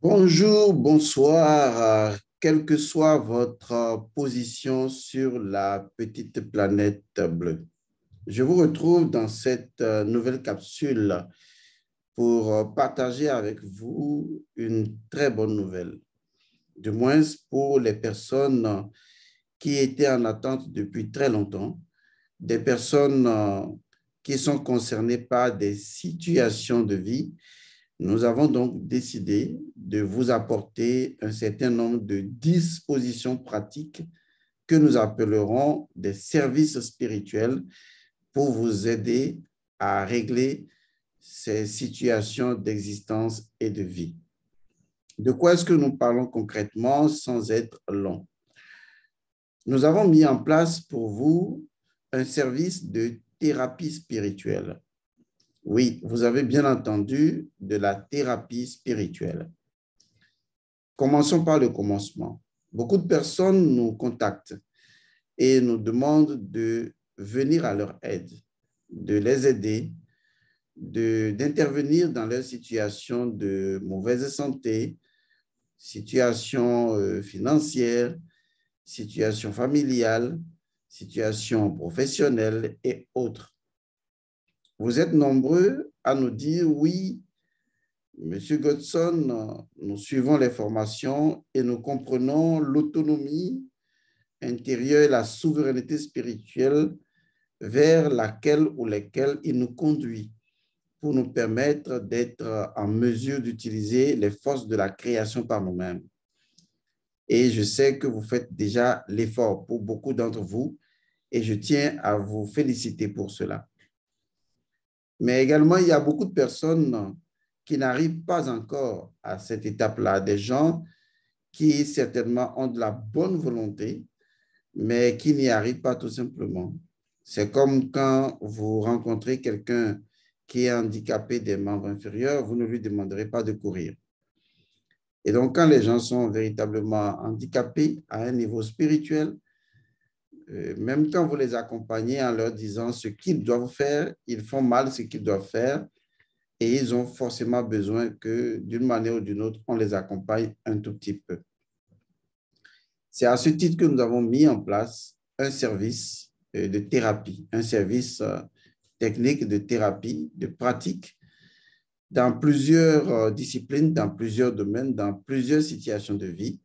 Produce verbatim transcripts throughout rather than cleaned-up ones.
Bonjour, bonsoir, euh, quelle que soit votre euh, position sur la petite planète bleue. Je vous retrouve dans cette euh, nouvelle capsule pour euh, partager avec vous une très bonne nouvelle, du moins pour les personnes euh, qui étaient en attente depuis très longtemps, des personnes euh, qui sont concernées par des situations de vie. Nous avons donc décidé de vous apporter un certain nombre de dispositions pratiques que nous appellerons des services spirituels pour vous aider à régler ces situations d'existence et de vie. De quoi est-ce que nous parlons concrètement sans être long? Nous avons mis en place pour vous un service de thérapie spirituelle. Oui, vous avez bien entendu, de la thérapie spirituelle. Commençons par le commencement. Beaucoup de personnes nous contactent et nous demandent de venir à leur aide, de les aider, d'intervenir dans leur situation de mauvaise santé, situation euh, financière, situation familiale, situation professionnelle et autres. Vous êtes nombreux à nous dire oui, Monsieur Godson, nous suivons les formations et nous comprenons l'autonomie intérieure et la souveraineté spirituelle vers laquelle ou lesquelles il nous conduit pour nous permettre d'être en mesure d'utiliser les forces de la création par nous-mêmes. Et je sais que vous faites déjà l'effort pour beaucoup d'entre vous et je tiens à vous féliciter pour cela. Mais également, il y a beaucoup de personnes qui n'arrivent pas encore à cette étape-là, des gens qui certainement ont de la bonne volonté, mais qui n'y arrivent pas tout simplement. C'est comme quand vous rencontrez quelqu'un qui est handicapé des membres inférieurs, vous ne lui demanderez pas de courir. Et donc, quand les gens sont véritablement handicapés à un niveau spirituel, euh, même quand vous les accompagnez en leur disant ce qu'ils doivent faire, ils font mal ce qu'ils doivent faire, et ils ont forcément besoin que, d'une manière ou d'une autre, on les accompagne un tout petit peu. C'est à ce titre que nous avons mis en place un service de thérapie, un service technique de thérapie, de pratique, dans plusieurs disciplines, dans plusieurs domaines, dans plusieurs situations de vie,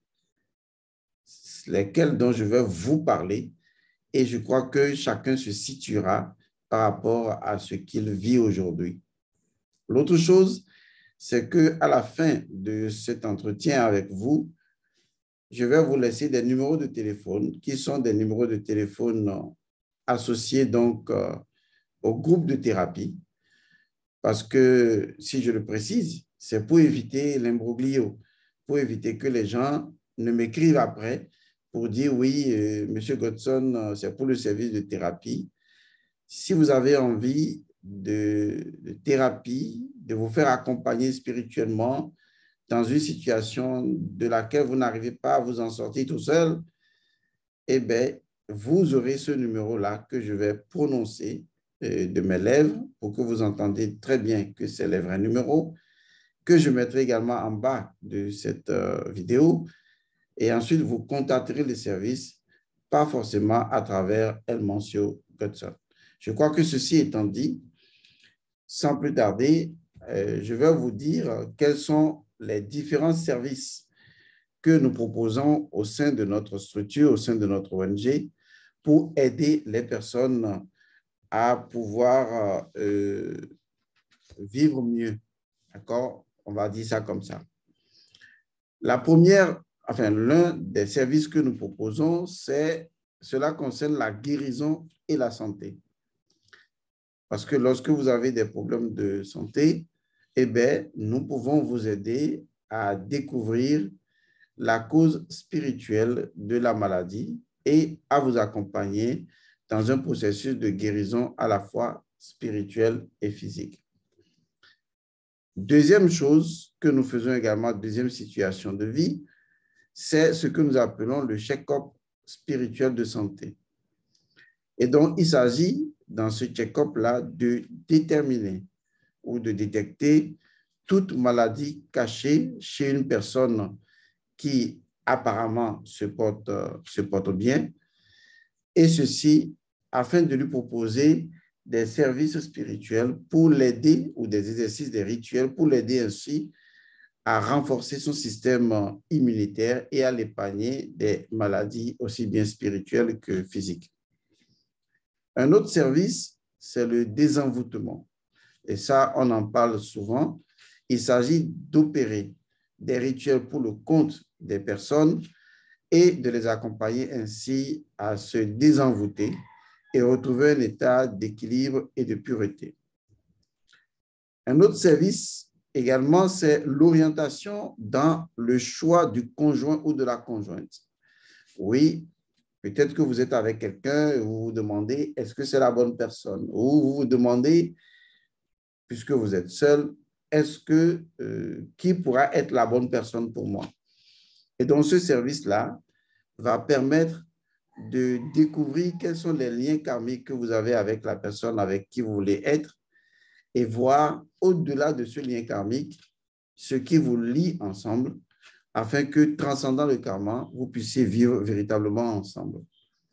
lesquelles dont je vais vous parler, et je crois que chacun se situera par rapport à ce qu'il vit aujourd'hui. L'autre chose, c'est qu'à la fin de cet entretien avec vous, je vais vous laisser des numéros de téléphone qui sont des numéros de téléphone associés donc euh, au groupe de thérapie. Parce que, si je le précise, c'est pour éviter l'imbroglio, pour éviter que les gens ne m'écrivent après pour dire oui, euh, Monsieur Godson, c'est pour le service de thérapie. Si vous avez envie de, de thérapie, de vous faire accompagner spirituellement dans une situation de laquelle vous n'arrivez pas à vous en sortir tout seul, eh bien, vous aurez ce numéro-là que je vais prononcer euh, de mes lèvres pour que vous entendiez très bien que c'est le vrai numéro, que je mettrai également en bas de cette euh, vidéo. Et ensuite, vous contacterez le service, pas forcément à travers El Mancio Godson. Je crois que ceci étant dit, sans plus tarder, euh, je vais vous dire quels sont les différents services que nous proposons au sein de notre structure, au sein de notre O N G, pour aider les personnes à pouvoir euh, vivre mieux. D'accord? On va dire ça comme ça. La première, enfin, l'un des services que nous proposons, c'est, cela concerne la guérison et la santé. Parce que lorsque vous avez des problèmes de santé, eh bien, nous pouvons vous aider à découvrir la cause spirituelle de la maladie et à vous accompagner dans un processus de guérison à la fois spirituelle et physique. Deuxième chose que nous faisons également, deuxième situation de vie, c'est ce que nous appelons le check-up spirituel de santé. Et donc, il s'agit dans ce check-up-là de déterminer ou de détecter toute maladie cachée chez une personne qui apparemment se porte, se porte bien, et ceci afin de lui proposer des services spirituels pour l'aider, ou des exercices, des rituels pour l'aider ainsi à renforcer son système immunitaire et à l'épargner des maladies aussi bien spirituelles que physiques. Un autre service, c'est le désenvoûtement. Et ça, on en parle souvent. Il s'agit d'opérer des rituels pour le compte des personnes et de les accompagner ainsi à se désenvoûter et retrouver un état d'équilibre et de pureté. Un autre service également, c'est l'orientation dans le choix du conjoint ou de la conjointe. Oui, peut-être que vous êtes avec quelqu'un et vous vous demandez, est-ce que c'est la bonne personne? Ou vous vous demandez, puisque vous êtes seul, est-ce que, euh, qui pourra être la bonne personne pour moi? Et donc, ce service-là va permettre de découvrir quels sont les liens karmiques que vous avez avec la personne avec qui vous voulez être et voir au-delà de ce lien karmique ce qui vous lie ensemble afin que, transcendant le karma, vous puissiez vivre véritablement ensemble.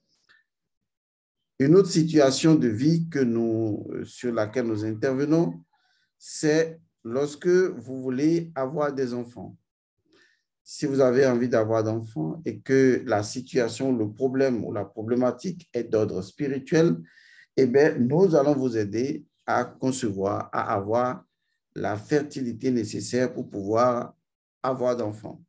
Une autre situation de vie que nous, sur laquelle nous intervenons, c'est lorsque vous voulez avoir des enfants. Si vous avez envie d'avoir d'enfants et que la situation, le problème ou la problématique est d'ordre spirituel, eh bien, nous allons vous aider à concevoir, à avoir la fertilité nécessaire pour pouvoir avoir d'enfants.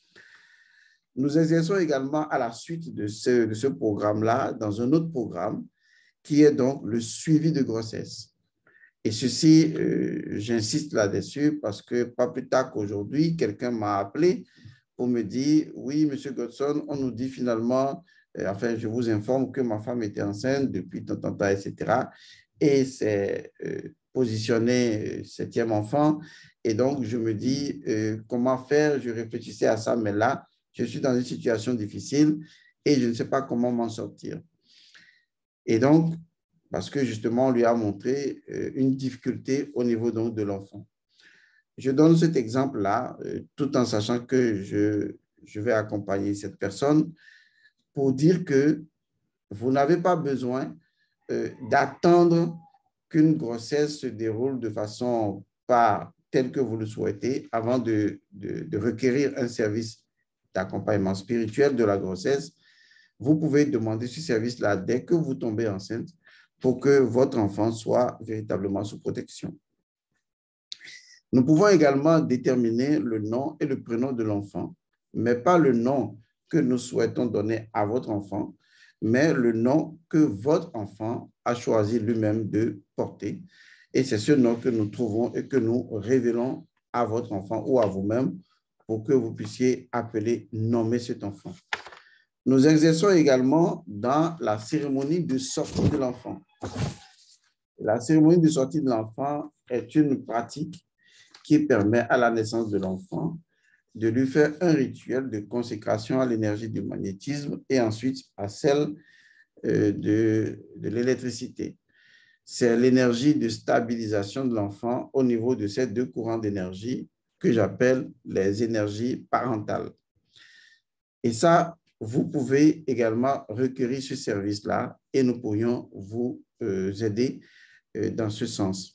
Nous exerçons également à la suite de ce, de ce programme-là, dans un autre programme, qui est donc le suivi de grossesse. Et ceci, euh, j'insiste là-dessus parce que pas plus tard qu'aujourd'hui, quelqu'un m'a appelé pour me dire, oui, M. Godson, on nous dit finalement, euh, enfin, je vous informe que ma femme était enceinte depuis tant, tant, tant, et cetera. Et c'est euh, positionné euh, septième enfant. Et donc, je me dis, euh, comment faire? Je réfléchissais à ça, mais là, je suis dans une situation difficile et je ne sais pas comment m'en sortir. Et donc, parce que justement, on lui a montré euh, une difficulté au niveau donc, de l'enfant. Je donne cet exemple-là, euh, tout en sachant que je, je vais accompagner cette personne pour dire que vous n'avez pas besoin euh, d'attendre qu'une grossesse se déroule de façon pas telle que vous le souhaitez avant de, de, de requérir un service d'accompagnement spirituel de la grossesse. Vous pouvez demander ce service-là dès que vous tombez enceinte pour que votre enfant soit véritablement sous protection. Nous pouvons également déterminer le nom et le prénom de l'enfant, mais pas le nom que nous souhaitons donner à votre enfant, mais le nom que votre enfant a choisi lui-même de porter. Et c'est ce nom que nous trouvons et que nous révélons à votre enfant ou à vous-même pour que vous puissiez appeler, nommer cet enfant. Nous exerçons également dans la cérémonie de sortie de l'enfant. La cérémonie de sortie de l'enfant est une pratique qui permet à la naissance de l'enfant de lui faire un rituel de consécration à l'énergie du magnétisme et ensuite à celle euh, de, de l'électricité. C'est l'énergie de stabilisation de l'enfant au niveau de ces deux courants d'énergie que j'appelle les énergies parentales. Et ça, vous pouvez également requérir ce service-là et nous pourrions vous euh, aider euh, dans ce sens.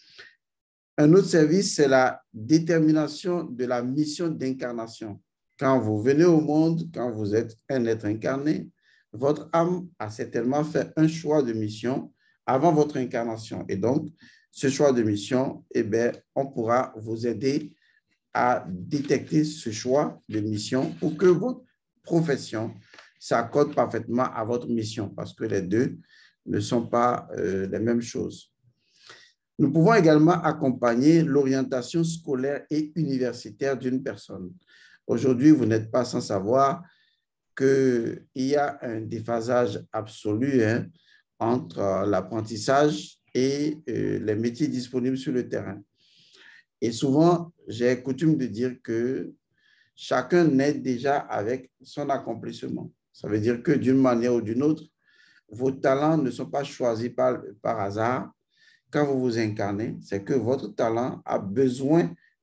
Un autre service, c'est la détermination de la mission d'incarnation. Quand vous venez au monde, quand vous êtes un être incarné, votre âme a certainement fait un choix de mission avant votre incarnation. Et donc, ce choix de mission, eh bien, on pourra vous aider à détecter ce choix de mission pour que votre profession s'accorde parfaitement à votre mission, parce que les deux ne sont pas euh, les mêmes choses. Nous pouvons également accompagner l'orientation scolaire et universitaire d'une personne. Aujourd'hui, vous n'êtes pas sans savoir qu'il y a un déphasage absolu hein, entre l'apprentissage et euh, les métiers disponibles sur le terrain. Et souvent, j'ai coutume de dire que chacun naît déjà avec son accomplissement. Ça veut dire que d'une manière ou d'une autre, vos talents ne sont pas choisis par, par hasard. Quand vous vous incarnez, c'est que votre talent a besoin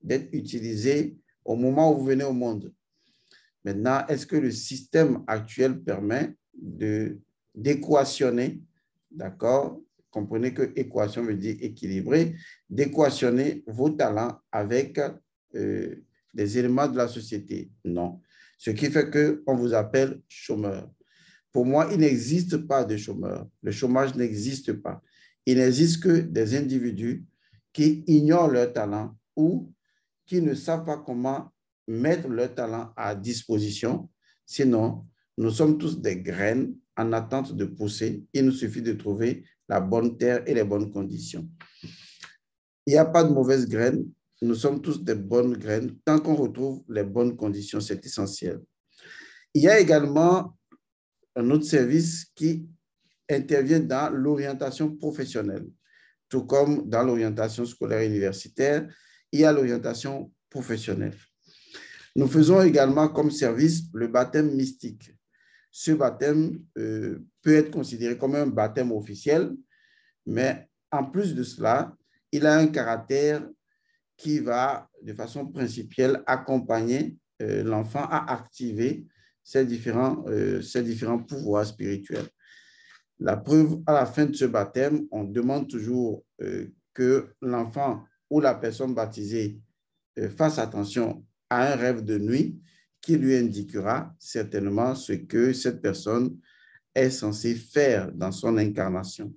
d'être utilisé au moment où vous venez au monde. Maintenant, est-ce que le système actuel permet de d'équationner, d'accord? Comprenez que équation veut dire équilibrer, d'équationner vos talents avec euh, des éléments de la société? Non. Ce qui fait qu'on vous appelle chômeur. Pour moi, il n'existe pas de chômeur. Le chômage n'existe pas. Il n'existe que des individus qui ignorent leur talent ou qui ne savent pas comment mettre leur talent à disposition. Sinon, nous sommes tous des graines en attente de pousser. Il nous suffit de trouver la bonne terre et les bonnes conditions. Il n'y a pas de mauvaises graines. Nous sommes tous des bonnes graines. Tant qu'on retrouve les bonnes conditions, c'est essentiel. Il y a également un autre service qui intervient dans l'orientation professionnelle. Tout comme dans l'orientation scolaire et universitaire, il y a l'orientation professionnelle. Nous faisons également comme service le baptême mystique. Ce baptême euh, peut être considéré comme un baptême officiel, mais en plus de cela, il a un caractère qui va, de façon principielle, accompagner euh, l'enfant à activer ces différents, euh, ces différents pouvoirs spirituels. La preuve, à la fin de ce baptême, on demande toujours euh, que l'enfant ou la personne baptisée euh, fasse attention à un rêve de nuit qui lui indiquera certainement ce que cette personne est censée faire dans son incarnation.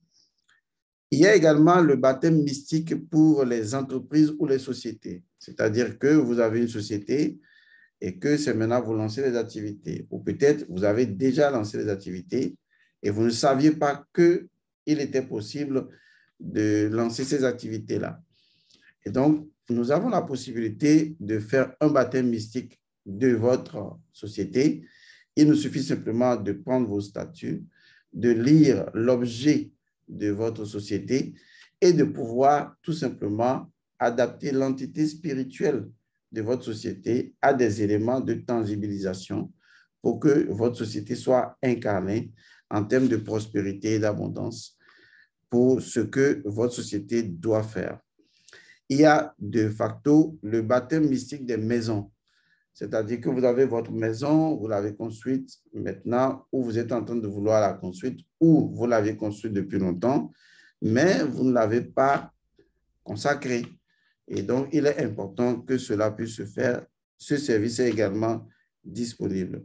Il y a également le baptême mystique pour les entreprises ou les sociétés. C'est-à-dire que vous avez une société et que c'est maintenant vous lancez les activités. Ou peut-être vous avez déjà lancé les activités et vous ne saviez pas qu'il était possible de lancer ces activités-là. Et donc, nous avons la possibilité de faire un baptême mystique de votre société. Il nous suffit simplement de prendre vos statuts, de lire l'objet de votre société et de pouvoir tout simplement adapter l'entité spirituelle de votre société à des éléments de tangibilisation pour que votre société soit incarnée en termes de prospérité et d'abondance pour ce que votre société doit faire. Il y a de facto le baptême mystique des maisons. C'est-à-dire que vous avez votre maison, vous l'avez construite maintenant, ou vous êtes en train de vouloir la construire, ou vous l'avez construite depuis longtemps, mais vous ne l'avez pas consacrée. Et donc, il est important que cela puisse se faire. Ce service est également disponible.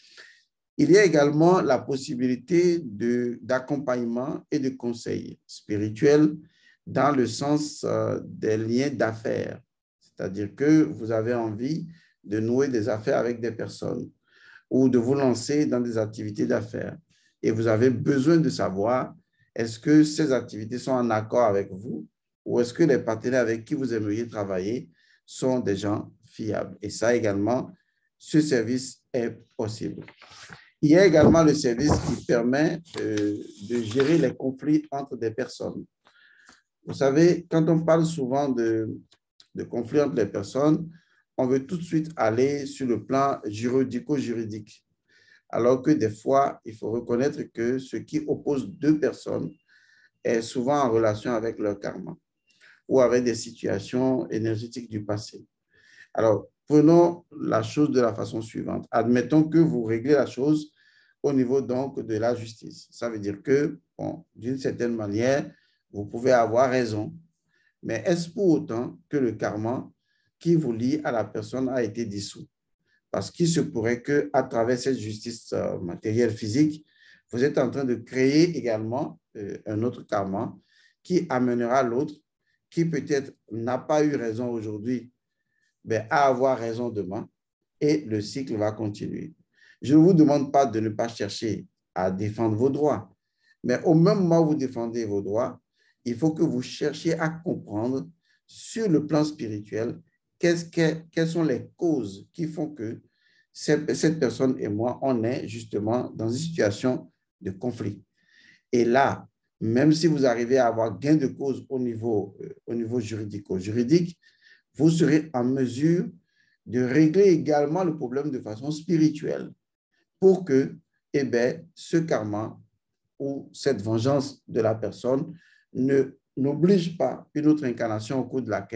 Il y a également la possibilité d'accompagnement et de conseil spirituel dans le sens euh, des liens d'affaires. C'est-à-dire que vous avez envie de nouer des affaires avec des personnes ou de vous lancer dans des activités d'affaires. Et vous avez besoin de savoir, est-ce que ces activités sont en accord avec vous ou est-ce que les partenaires avec qui vous aimeriez travailler sont des gens fiables? Et ça également, ce service est possible. Il y a également le service qui permet euh, de gérer les conflits entre des personnes. Vous savez, quand on parle souvent de, de conflits entre les personnes, on veut tout de suite aller sur le plan juridico-juridique. Alors que des fois, il faut reconnaître que ce qui oppose deux personnes est souvent en relation avec leur karma ou avec des situations énergétiques du passé. Alors, prenons la chose de la façon suivante. Admettons que vous réglez la chose au niveau donc de la justice. Ça veut dire que, bon, d'une certaine manière, vous pouvez avoir raison. Mais est-ce pour autant que le karma qui vous lie à la personne a été dissous? Parce qu'il se pourrait qu'à travers cette justice matérielle physique, vous êtes en train de créer également euh, un autre karma qui amènera l'autre, qui peut-être n'a pas eu raison aujourd'hui, mais à avoir raison demain, et le cycle va continuer. Je ne vous demande pas de ne pas chercher à défendre vos droits, mais au même moment où vous défendez vos droits, il faut que vous cherchiez à comprendre sur le plan spirituel qu'est-ce que, quelles sont les causes qui font que cette, cette personne et moi, on est justement dans une situation de conflit. Et là, même si vous arrivez à avoir gain de cause au niveau, euh, au niveau juridico-juridique, vous serez en mesure de régler également le problème de façon spirituelle pour que eh bien, ce karma ou cette vengeance de la personne ne n'oblige pas une autre incarnation au cours de laquelle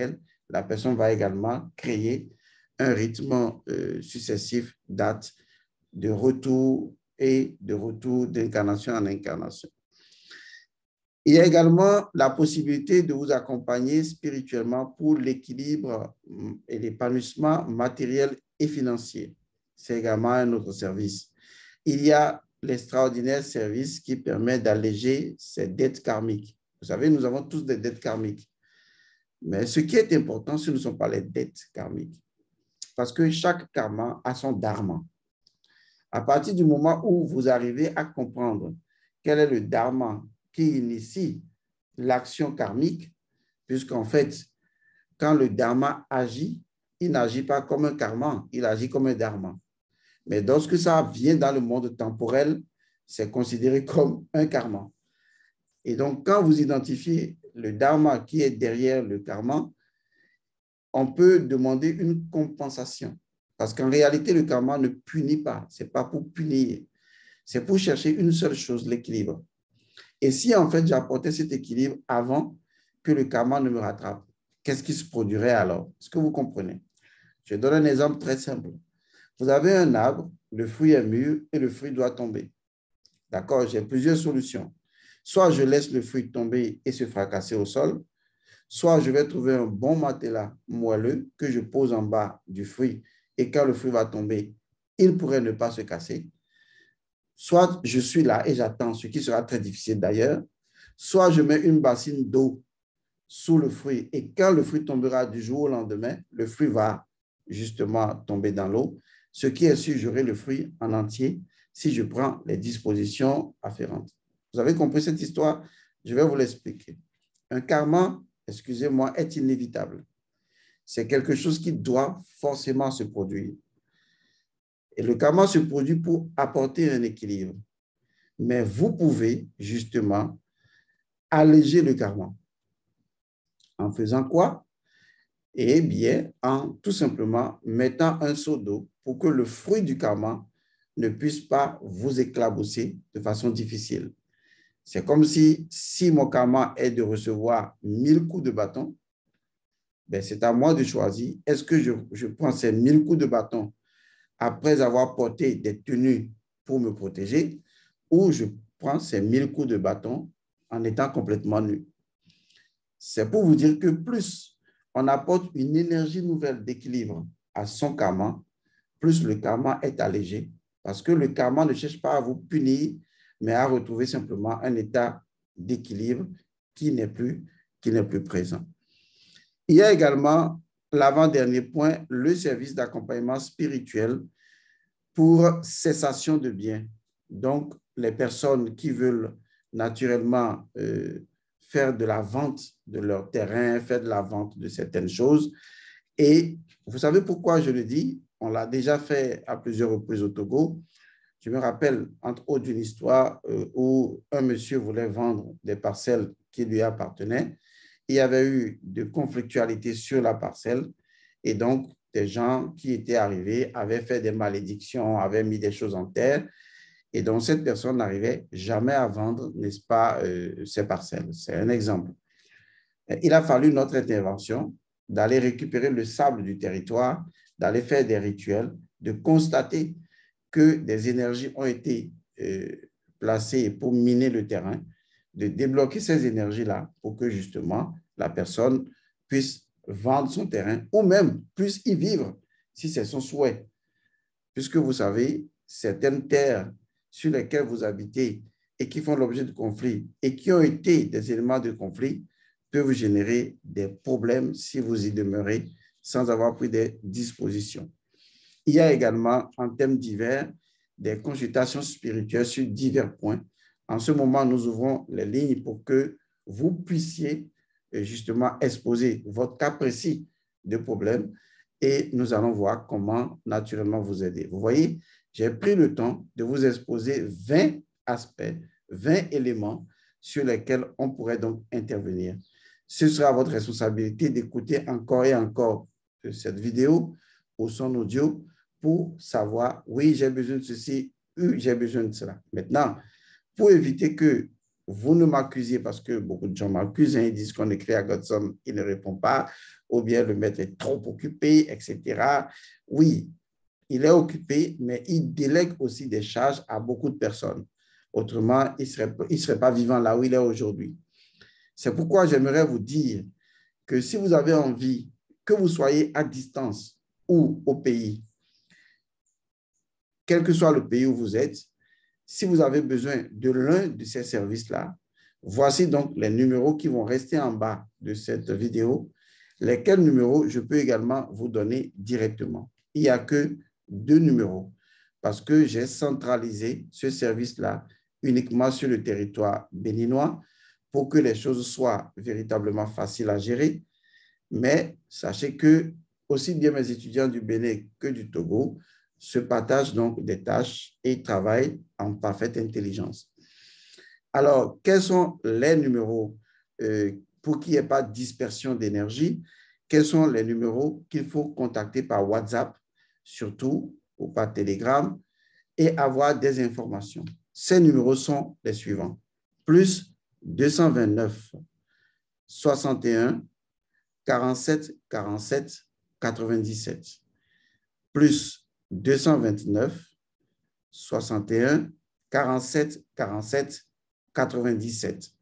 la personne va également créer un rythme euh, successif, date de retour et de retour d'incarnation en incarnation. Il y a également la possibilité de vous accompagner spirituellement pour l'équilibre et l'épanouissement matériel et financier. C'est également un autre service. Il y a l'extraordinaire service qui permet d'alléger ces dettes karmiques. Vous savez, nous avons tous des dettes karmiques. Mais ce qui est important, ce ne sont pas les dettes karmiques. Parce que chaque karma a son dharma. À partir du moment où vous arrivez à comprendre quel est le dharma qui initie l'action karmique, puisqu'en fait, quand le dharma agit, il n'agit pas comme un karma, il agit comme un dharma. Mais lorsque ça vient dans le monde temporel, c'est considéré comme un karma. Et donc, quand vous identifiez le dharma qui est derrière le karma, on peut demander une compensation. Parce qu'en réalité, le karma ne punit pas. Ce n'est pas pour punir. C'est pour chercher une seule chose, l'équilibre. Et si en fait j'apportais cet équilibre avant que le karma ne me rattrape, qu'est-ce qui se produirait alors? Est-ce que vous comprenez? Je donne un exemple très simple. Vous avez un arbre, le fruit est mûr et le fruit doit tomber. D'accord? J'ai plusieurs solutions. Soit je laisse le fruit tomber et se fracasser au sol, soit je vais trouver un bon matelas moelleux que je pose en bas du fruit et quand le fruit va tomber, il pourrait ne pas se casser. Soit je suis là et j'attends, ce qui sera très difficile d'ailleurs, soit je mets une bassine d'eau sous le fruit et quand le fruit tombera du jour au lendemain, le fruit va justement tomber dans l'eau, ce qui est sûr, j'aurai le fruit en entier si je prends les dispositions afférentes. Vous avez compris cette histoire? Je vais vous l'expliquer. Un karma, excusez-moi, est inévitable. C'est quelque chose qui doit forcément se produire. Et le karma se produit pour apporter un équilibre. Mais vous pouvez justement alléger le karma. En faisant quoi? Eh bien, en tout simplement mettant un seau d'eau pour que le fruit du karma ne puisse pas vous éclabousser de façon difficile. C'est comme si, si mon karma est de recevoir mille coups de bâton, ben c'est à moi de choisir. Est-ce que je, je prends ces mille coups de bâton après avoir porté des tenues pour me protéger, ou je prends ces mille coups de bâton en étant complètement nu. C'est pour vous dire que plus on apporte une énergie nouvelle d'équilibre à son karma, plus le karma est allégé, parce que le karma ne cherche pas à vous punir, mais à retrouver simplement un état d'équilibre qui n'est plus, qui n'est plus présent. Il y a également l'avant-dernier point, le service d'accompagnement spirituel pour cessation de biens. Donc, les personnes qui veulent naturellement euh, faire de la vente de leur terrain, faire de la vente de certaines choses. Et vous savez pourquoi je le dis? On l'a déjà fait à plusieurs reprises au Togo. Je me rappelle, entre autres, d'une histoire euh, où un monsieur voulait vendre des parcelles qui lui appartenaient. Il y avait eu de conflictualité sur la parcelle et donc des gens qui étaient arrivés avaient fait des malédictions, avaient mis des choses en terre et donc cette personne n'arrivait jamais à vendre, n'est-ce pas, euh, ses parcelles. C'est un exemple. Il a fallu notre intervention d'aller récupérer le sable du territoire, d'aller faire des rituels, de constater que des énergies ont été euh, placées pour miner le terrain, de débloquer ces énergies-là pour que justement la personne puisse vendre son terrain ou même puisse y vivre si c'est son souhait. Puisque vous savez, certaines terres sur lesquelles vous habitez et qui font l'objet de conflits et qui ont été des éléments de conflit peuvent vous générer des problèmes si vous y demeurez sans avoir pris des dispositions. Il y a également, en thèmes divers, des consultations spirituelles sur divers points. En ce moment, nous ouvrons les lignes pour que vous puissiez justement exposer votre cas précis de problème et nous allons voir comment naturellement vous aider. Vous voyez, j'ai pris le temps de vous exposer vingt aspects, vingt éléments sur lesquels on pourrait donc intervenir. Ce sera votre responsabilité d'écouter encore et encore cette vidéo au son audio pour savoir, oui, j'ai besoin de ceci, oui, j'ai besoin de cela. Maintenant, pour éviter que vous ne m'accusiez, parce que beaucoup de gens m'accusent, hein, ils disent qu'on écrit à Godson, il ne répond pas, ou bien le maître est trop occupé, et cetera. Oui, il est occupé, mais il délègue aussi des charges à beaucoup de personnes. Autrement, il ne serait, il serait pas vivant là où il est aujourd'hui. C'est pourquoi j'aimerais vous dire que si vous avez envie, que vous soyez à distance ou au pays, quel que soit le pays où vous êtes, si vous avez besoin de l'un de ces services-là, voici donc les numéros qui vont rester en bas de cette vidéo, lesquels numéros je peux également vous donner directement. Il n'y a que deux numéros parce que j'ai centralisé ce service-là uniquement sur le territoire béninois pour que les choses soient véritablement faciles à gérer. Mais sachez que aussi bien mes étudiants du Bénin que du Togo se partagent donc des tâches et travaillent en parfaite intelligence. Alors, quels sont les numéros euh, pour qu'il n'y ait pas de dispersion d'énergie? Quels sont les numéros qu'il faut contacter par WhatsApp, surtout, ou par Telegram, et avoir des informations? Ces numéros sont les suivants. Plus deux cent vingt-neuf, soixante et un, quarante-sept, quarante-sept, quatre-vingt-dix-sept. Plus deux cent vingt-neuf, soixante et un, quarante-sept, quarante-sept, quatre-vingt-dix-sept.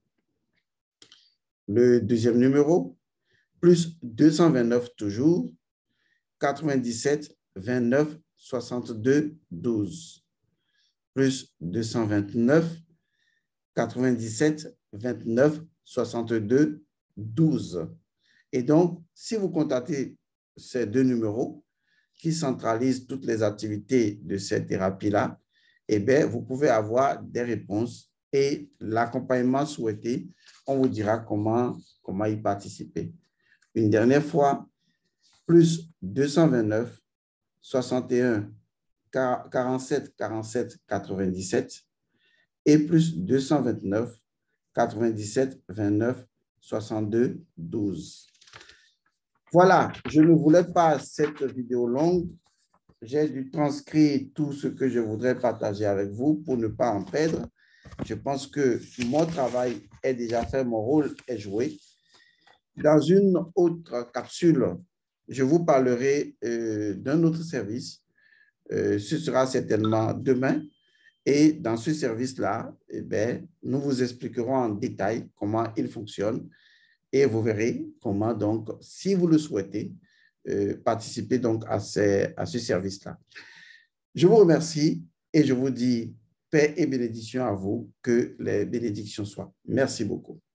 Le deuxième numéro, plus deux cent vingt-neuf toujours, quatre-vingt-dix-sept, vingt-neuf, soixante-deux, douze. Plus deux cent vingt-neuf, quatre-vingt-dix-sept, vingt-neuf, soixante-deux, douze. Et donc, si vous contactez ces deux numéros qui centralisent toutes les activités de cette thérapie-là, eh bien, vous pouvez avoir des réponses et l'accompagnement souhaité, on vous dira comment, comment y participer. Une dernière fois, plus deux cent vingt-neuf, soixante et un, quarante-sept, quarante-sept, quatre-vingt-dix-sept et plus deux cent vingt-neuf, quatre-vingt-dix-sept, vingt-neuf, soixante-deux, douze. Voilà, je ne voulais pas cette vidéo longue. J'ai dû transcrire tout ce que je voudrais partager avec vous pour ne pas en perdre. Je pense que mon travail est déjà fait, mon rôle est joué. Dans une autre capsule, je vous parlerai euh, d'un autre service. Euh, ce sera certainement demain. Et dans ce service-là, eh bien, nous vous expliquerons en détail comment il fonctionne et vous verrez comment, donc, si vous le souhaitez, euh, participer donc à, ces, à ce service-là. Je vous remercie et je vous dis paix et bénédiction à vous, que les bénédictions soient. Merci beaucoup.